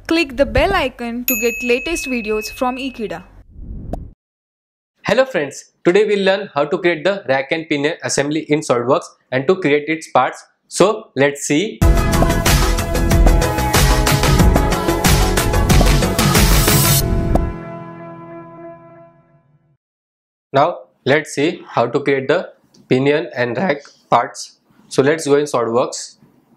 Click the bell icon to get latest videos from Ekeeda. Hello friends, today we'll learn how to create the rack and pinion assembly in SolidWorks and to create its parts. So let's see. Now let's see how to create the pinion and rack parts. So let's go in SolidWorks.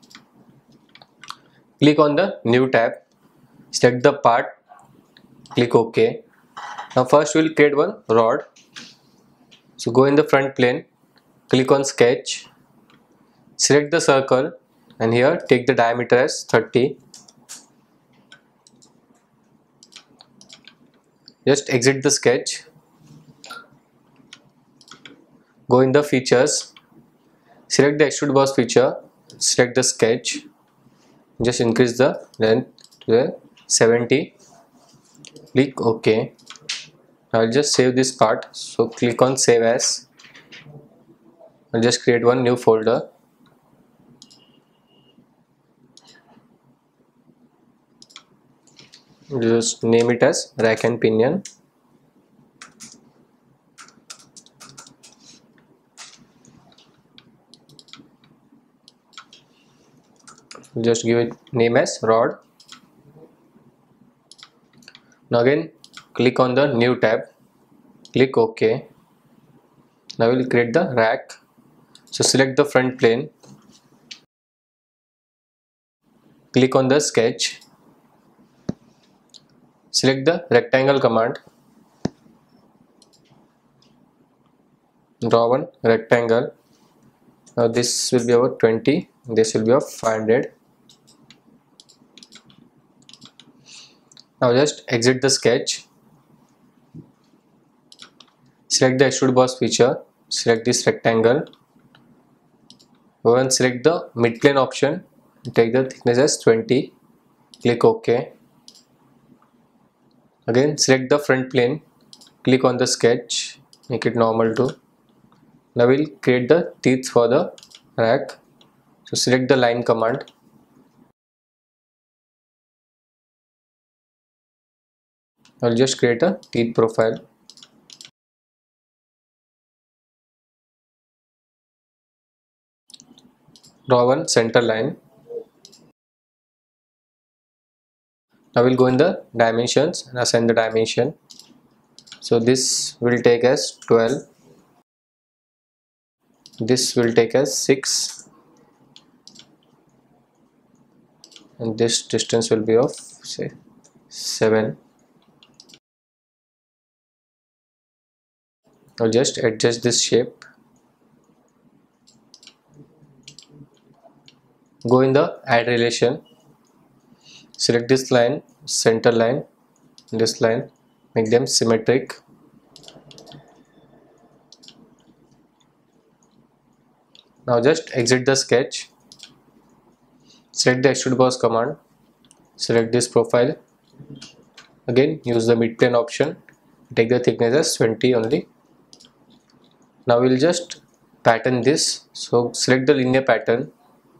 Click on the new tab, select the part, click OK. Now first we'll create one rod. So go in the front plane, click on sketch, select the circle and here take the diameter as 30. Just exit the sketch. Go in the features, select the extrude boss feature, select the sketch, just increase the length to 70, click OK. I'll just save this part, so click on save as. I'll just create one new folder. Just name it as rack and pinion. Just give it name as rod. Now again click on the new tab, click OK. Now we'll create the rack. So select the front plane, click on the sketch, select the rectangle command, draw one rectangle. Now this will be about 20, this will be of 500. Now just exit the sketch, select the extrude boss feature, select this rectangle, go and select the mid plane option, take the thickness as 20, click OK. Again select the front plane, click on the sketch, make it normal too. Now we'll create the teeth for the rack. So select the line command, I'll just create a teeth profile. Draw one center line. Now we'll go in the dimensions and assign the dimension. So this will take as 12. This will take as 6. And this distance will be of say 7. Now just adjust this shape. Go in the add relation. Select this line, center line, this line, make them symmetric. Now just exit the sketch. Select the extrude boss command. Select this profile. Again use the mid plane option. Take the thickness as 20 only. Now we'll just pattern this. So select the linear pattern.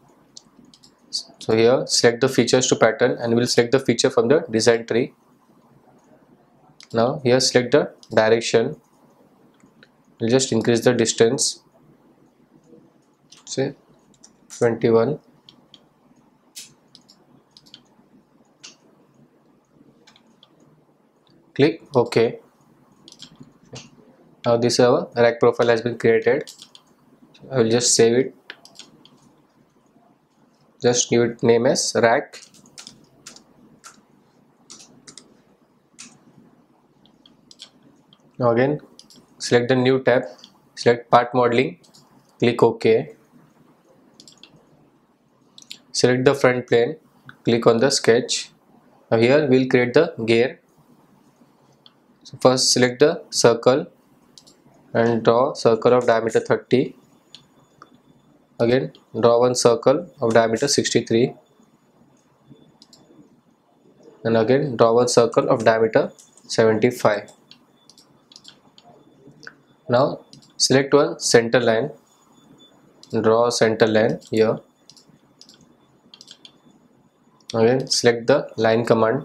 So here select the features to pattern and we'll select the feature from the design tree. Now here select the direction. We'll just increase the distance. Say 21. Click OK. Now this our rack profile has been created. I will just save it. Just give it name as rack. Now again select the new tab, select part modeling, click OK. Select the front plane, click on the sketch. Now here we'll create the gear. So first select the circle and draw circle of diameter 30. Again draw one circle of diameter 63 and again draw one circle of diameter 75. Now select one center line, draw a center line here. Again select the line command.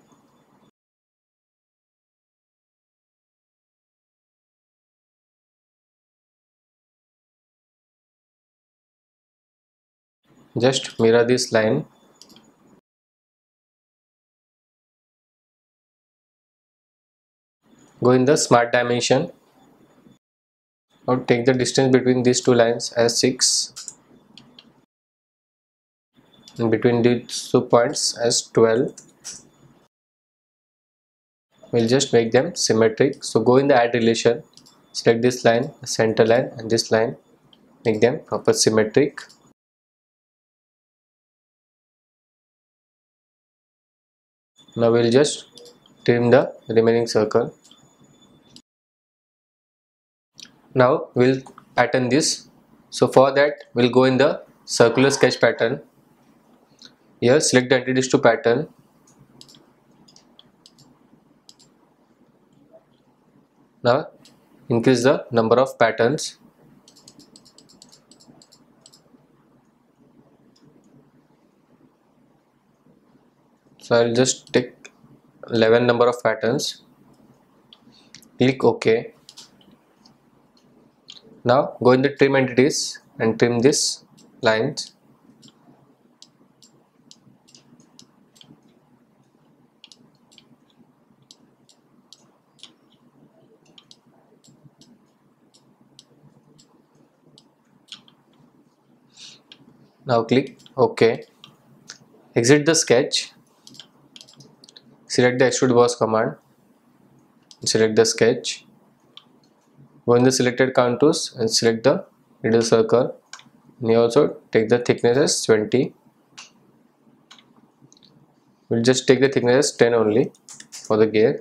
Just mirror this line. Go in the smart dimension. Now take the distance between these two lines as 6 and between these 2 points as 12. We'll just make them symmetric. So go in the add relation, select this line, the center line and this line, make them proper symmetric. Now we'll just trim the remaining circle. Now we'll pattern this. So for that we'll go in the circular sketch pattern. Here select the entities to pattern. Now increase the number of patterns. So I'll just take 11 number of patterns. Click OK. Now go in the trim entities and trim this lines. Now click OK. Exit the sketch. Select the extrude boss command. Select the sketch. Go in the selected contours and select the little circle. And you also take the thickness as 20. We'll just take the thickness as 10 only for the gear.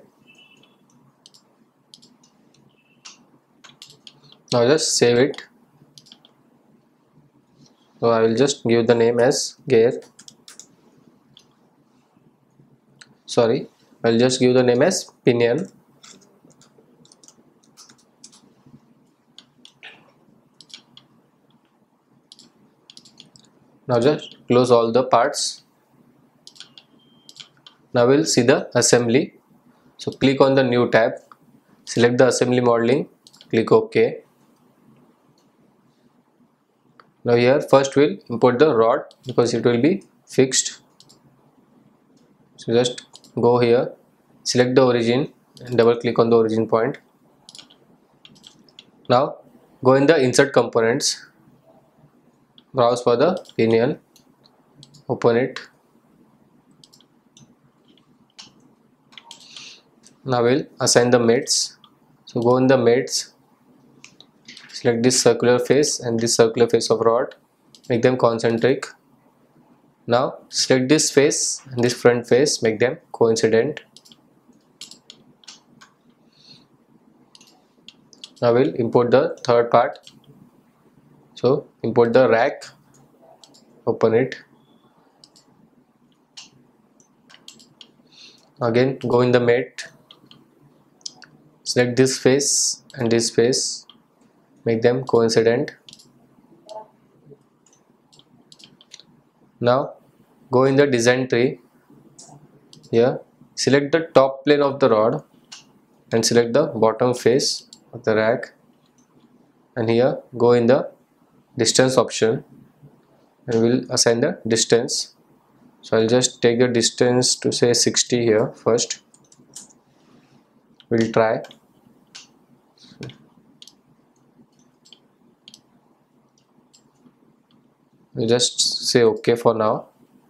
Now just save it. So I will just give the name as gear. Sorry, I'll just give the name as pinion. Now just close all the parts. Now we'll see the assembly. So click on the new tab, select the assembly modeling, click OK. Now here first we'll import the rod because it will be fixed. So just go here, select the origin and double click on the origin point. Now go in the insert components, browse for the pinion, open it. Now we'll assign the mates. So go in the mates, select this circular face and this circular face of rod, make them concentric. Now select this face and this front face, make them coincident. Now we'll import the third part. So import the rack, open it. Again go in the mate, select this face and this face, make them coincident. Now go in the design tree. Here select the top plane of the rod and select the bottom face of the rack, and here go in the distance option and we'll assign the distance. So I'll just take the distance to say 60 here first. We'll try. We'll just say OK for now.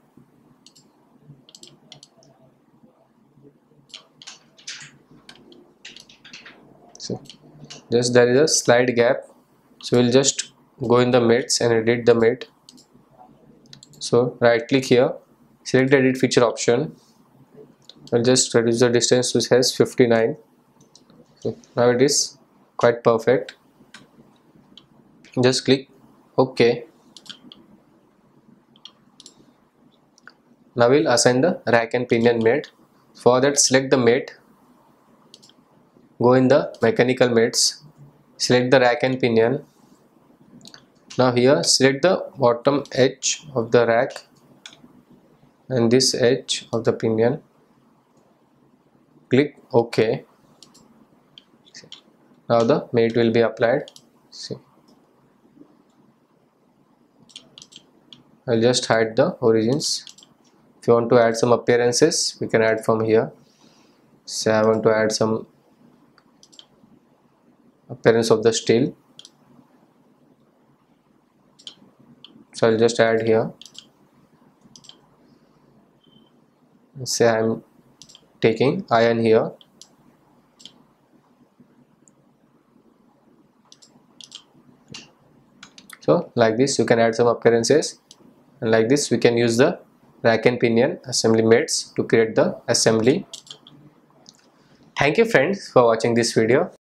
So just there is a slight gap, so we'll just go in the mates and edit the mate. So right click here, select the edit feature option. I'll just reduce the distance to says 59. So now it is quite perfect. Just click OK. Now we'll assign the rack and pinion mate. For that select the mate, go in the mechanical mates, select the rack and pinion. Now here select the bottom edge of the rack and this edge of the pinion. Click OK. Now the mate will be applied. See, I'll just hide the origins. If you want to add some appearances, we can add from here. Say I want to add some appearance of the steel, so I'll just add here. Say I'm taking iron here. So like this you can add some appearances, and like this we can use the rack and pinion assembly mates to create the assembly. Thank you friends for watching this video.